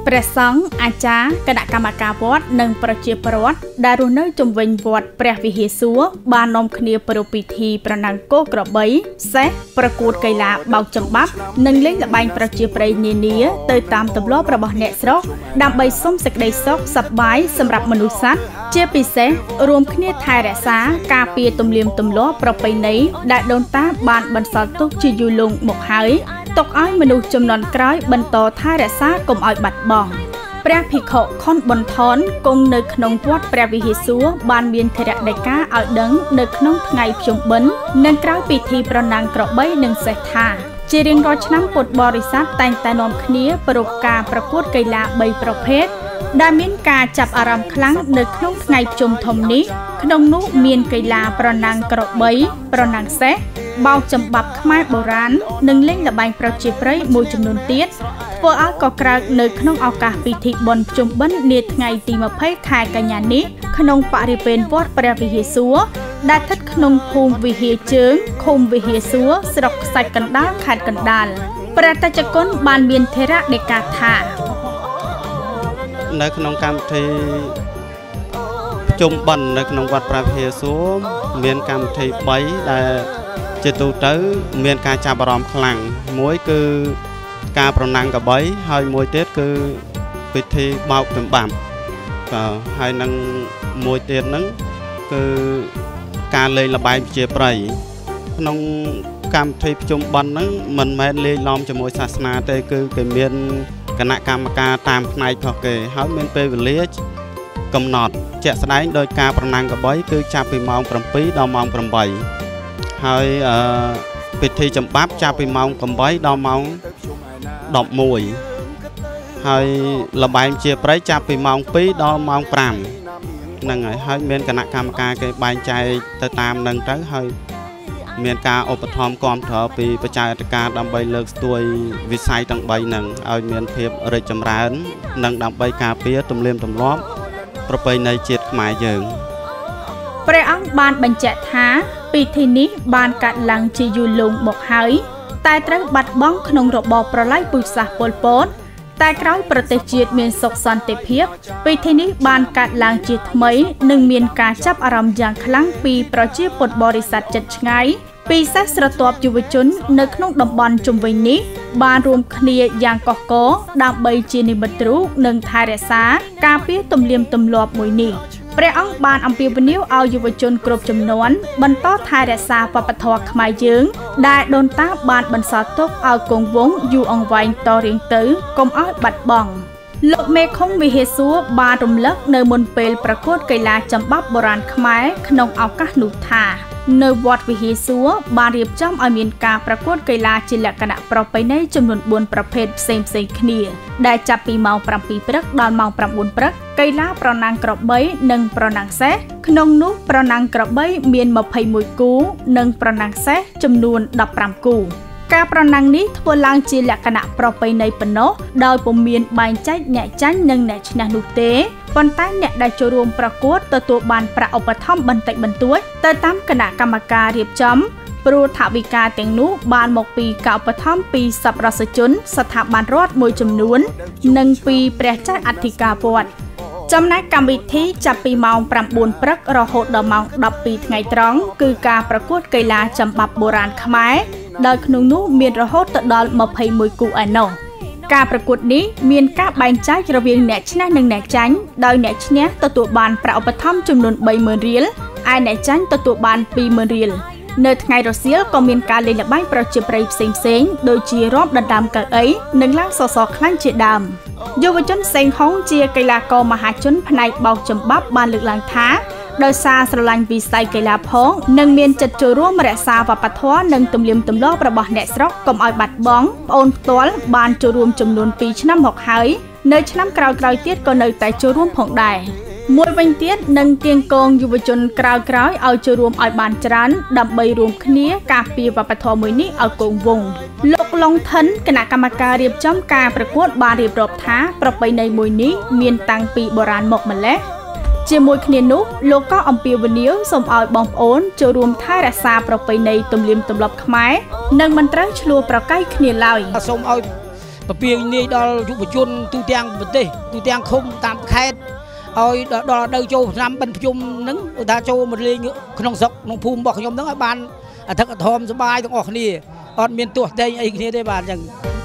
ព្រះសង្ឃអាចារ្យគណៈកម្មការវត្តនិងប្រជាពលរដ្ឋដែលរស់នៅជុំវិញវត្តព្រះវិហារសួរបាននាំគ្នាប្រារព្ធពិធីប្រណាំងគោក្របីសេះប្រកួតកីឡាបោកចំបាប់និងលេងល្បែងប្រជាប្រិយនានាទៅតាមទម្លាប់របស់អ្នកស្រុកដើម្បីសុំសេចក្តីសុខសប្បាយសម្រាប់មនុស្សសត្វជាពិសេសរួមគ្នាថែរក្សាការពារទំនៀមទម្លាប់ប្រពៃណីដែលដូនតាបានបន្សល់ទុកជាយូរលង់មកហើយទុកឲ្យមនុស្សជំនាន់ក្រោយបន្តថែរក្សាកុំឲ្យបាត់បង់ព្រះភិក្ខុខុនប៊ុនថនគង់នៅក្នុងវត្តព្រះវិហារសួរបានមានធរៈដីកាឲ្យដឹងនៅក្នុងថ្ងៃភ្ជុំបិណ្ឌនិងក្រោយពិធីប្រណាំងក្របីនិងសេះថាជារៀងរាល់ឆ្នាំពុទ្ធបរិស័ទតែងតែនាំគ្នាប្រារព្ធការប្រកួតកីឡា3ប្រភេទដែលមានការចាប់អារម្មណ៍ខ្លាំងនៅក្នុងថ្ងៃភ្ជុំធំនេះក្នុងនោះមានកីឡាប្រណាំងក្របីប្រណាំងសេះបោកចំបាប់ខ្មែរបុរាណនិងលេងល្បែងប្រជាប្រិយមួយចំនួនទៀតធ្វើឲ្យកក្រើកនៅក្នុងឱកាសពិធីបុណ្យភ្ជុំបិណ្ឌនាថ្ងៃទី20ខែកញ្ញានេះក្នុងបរិវេណវត្តព្រះវិហារសួរដែលស្ថិតក្នុងភូមិវិហារជើងឃុំវិហារសួរស្រុកខ្សាច់កណ្ដាលខេត្តកណ្ដាលព្រះតេជគុណបានមានធរៈដីកាថានៅក្នុងកម្មវិធីភ្ជុំបិណ្ឌនៅក្នុងវត្តព្រះវិហារសួរមានកម្មវិធី3ដែលជាទូទៅមានការចាប់អារម្មណ៍ខ្លាំងមួយគឺការប្រណាំងកបីហើយមួយទៀតគឺពិធីបោកចំបាប់ហើយនឹងមួយទៀតហ្នឹងគឺការលេងល្បែងប្រជាប្រិយក្នុងកម្មវិធីភ្ជុំបិណ្ឌហ្នឹងមិនមែនលេងឡំជាមួយសាសនាទេគឺគេមានគណៈកម្មការតាមផ្នែករបស់គេហើយមានពេលវេលាកំណត់ជាក់ស្ដែងដោយការប្រណាំងកបីគឺចាប់ពីម៉ោង7ដល់ម៉ោង8ហើយពិធីចំបាប់ចាប់ពីម៉ោង8ដល់ម៉ោង11ហើយល្បែងជាប្រៃចាប់ពីម៉ោង2ដល់ម៉ោង5ហ្នឹងហើយមានគណៈកម្មការគេបែងចែកទៅតាមហ្នឹងទៅហើយមានការឧបត្ថម្ភគាំទ្រពីបច្ចេកទេសដើម្បីលើកស្ទួយវិស័យទាំង3ហ្នឹងឲ្យមានភាពរីកចម្រើននិងដើម្បីការពារទំនៀមទម្លាប់ប្រពៃណីជាតិខ្មែរយើងព្រះអង្គបានបញ្ជាក់ថាពិធីនេះបានកាត់ឡើងជាយូរលង់មកហើយតែត្រូវបាត់បង់ក្នុងរបបប្រល័យពូជសាសន៍ប៉ុលពតតែក្រោយប្រទេសជាតិមានសុខសន្តិភាពពិធីនេះបានកាត់ឡើងជាថ្មីនិងមានការចាប់អារម្មណ៍យ៉ាងខ្លាំងពីប្រជាពុទ្ធបរិស័ទជិតឆ្ងាយពីសិស្សស្រទាប់យុវជននៅក្នុងតំបន់ជុំវិញនេះបានរួមគ្នាយ៉ាងកកកដើម្បីជានិមិត្តរូបនិងថែរក្សាការពារទំនៀមទម្លាប់មួយនេះព្រះអង្គបានអំពាវនាវឲ្យយុវជនគ្រប់ជំនាន់បន្តថែរក្សាវប្បធម៌ខ្មែរយើងដែលដូនតាបានបន្សល់ទុកឲ្យគង់វង្សយូរអង្វែងតរៀងទៅកុំឲ្យបាត់បង់លោកមេឃុំវិហារសួរបានរំលឹកនៅមុនពេលប្រកួតកីឡាចំបាប់បុរាណខ្មែរក្នុងឱកាសនោះថានៅវត្តវិហារសួរបានរៀបចំឲ្យមានការប្រកួតកីឡាជាលក្ខណៈប្រពៃណីចំនួន4ប្រភេទផ្សេងៗគ្នាដែលចាប់ពីម៉ោង7ព្រឹកដល់ម៉ោង9ព្រឹកកីឡាប្រណាំងក្របីនិងប្រណាំងសេះក្នុងនោះប្រណាំងក្របីមាន21គូនិងប្រណាំងសេះចំនួន15គូការប្រណាំងនេះធ្វើឡើងជាលក្ខណៈប្រពៃណីប៉ុណ្ណោះដោយពុំមានបែងចែកអ្នកចាញ់និងអ្នកឈ្នះនោះទេប៉ុន្តែអ្នកដែលចូលរួមប្រកួតទទួលបានប្រាក់ឧបត្ថម្ភបន្តិចបន្តួចទៅតាមគណៈកម្មការរៀបចំព្រោះថវិកាទាំងនោះបានមកពីការឧបត្ថម្ភពីសប្បុរសជនស្ថាប័នរដ្ឋមួយចំនួននិងពីព្រះចៅអធិការវត្តចំណែកកម្មវិធីចាប់ពីម៉ោង9ព្រឹករហូតដល់ម៉ោង12ថ្ងៃត្រង់គឺការប្រកួតកីឡាចំបាប់បុរាណខ្មែរដោយក្នុងនោះមានរហូតទៅដល់21គូឯណោះការប្រកួតនេះមានការបែងចែករវាងអ្នកឈ្នះនិងអ្នកចាញ់ដោយអ្នកឈ្នះទទួលបានប្រាក់ឧបត្ថម្ភចំនួន30000រៀលឯអ្នកចាញ់ទទួលបាន20000រៀលនៅថ្ងៃរសៀលក៏មានការលេងល្បែងប្រជាប្រិយផ្សេងៗដូចជារាប់ដណ្ដើមកៅអីនិងឡើងសសរខ្លាញ់ជាដើមយុវជនសេងហុងជាកីឡាករមហាជនផ្នែកបោកចំបាប់បានលើកឡើងថាដោយសារស្រឡាញ់វិស័យកីឡាផងនិងមានចិត្តចូលរួមរក្សាវប្បធម៌និងទំនៀមទម្លាប់របស់អ្នកស្រុកកុំឲ្យបាត់បង់ប្អូនផ្ទាល់បានចូលរួមចំនួន2ឆ្នាំមកហើយនៅឆ្នាំក្រោយៗទៀតក៏នៅតែចូលរួមផងដែរមួយវិញទៀតនឹងគៀងគងយុវជនក្រោយៗឲ្យចូលរួមឲ្យបានច្រើនដើម្បីរួមគ្នាការពារវប្បធម៌មួយនេះឲ្យគង់វង្សលោកឡុងថិនគណៈកម្មការរៀបចំការប្រកួតបានរៀបរាប់ថាប្រពៃណីមួយនេះមានតាំងពីបុរាណមកម្ល៉េះជាមួយគ្នានោះលោកក៏អំពាវនាវសូមឲ្យបងប្អូនចូលរួមថែរក្សាប្រពៃណីទំនៀមទម្លាប់ខ្មែរនិងមិនត្រូវឈ្លោះប្រកែកគ្នាឡើយសូមឲ្យប្រពៀងនាយដល់យុវជនទូទាំងប្រទេសទូទាំងឃុំតាមខេត្តឲ្យដល់ទៅចូលឆ្នាំបិណ្ឌភ្ជុំហ្នឹងថាចូលមកលេងក្នុងស្រុកក្នុងភូមិរបស់ខ្ញុំហ្នឹងឲ្យបានអធិកអធមសប្បាយទាំងអស់គ្នាអត់មានទោះតែងអីគ្នាទេបាទអញ្ចឹង